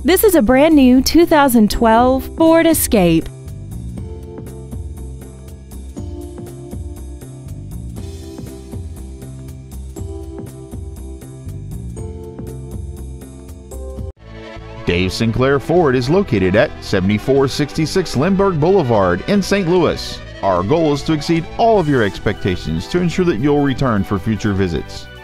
This is a brand new 2012 Ford Escape. Dave Sinclair Ford is located at 7466 Lindbergh Boulevard in St. Louis. Our goal is to exceed all of your expectations to ensure that you'll return for future visits.